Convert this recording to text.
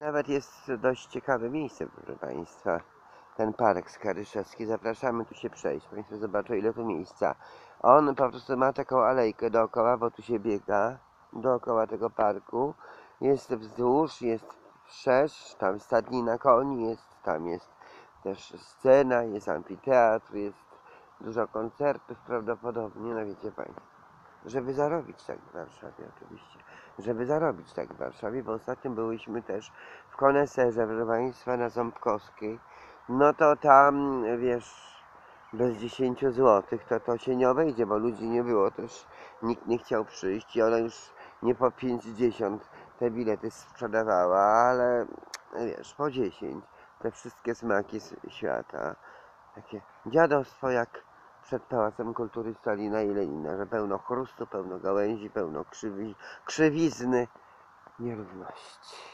Nawet jest dość ciekawe miejsce, proszę Państwa. Ten park Skaryszewski. Zapraszamy tu się przejść. Państwo zobaczą, ile tu miejsca. On po prostu ma taką alejkę dookoła, bo tu się biega dookoła tego parku. Jest wzdłuż, jest wszerz, tam stadnina koni jest, tam jest też scena, jest amfiteatr, jest dużo koncertów prawdopodobnie, no wiecie Państwo. Żeby zarobić tak w Warszawie oczywiście. Żeby zarobić tak w Warszawie, bo ostatnio byliśmy też w Koneserze, proszę Państwa, na Ząbkowskiej. No to tam, wiesz, bez 10 zł to się nie obejdzie, bo ludzi nie było też, nikt nie chciał przyjść i ona już nie po 50 te bilety sprzedawała, ale wiesz, po 10 te wszystkie smaki świata, takie dziadostwo jak przed Pałacem Kultury Stalina i Lenina, że pełno chrustu, pełno gałęzi, pełno krzywizny, nierówności.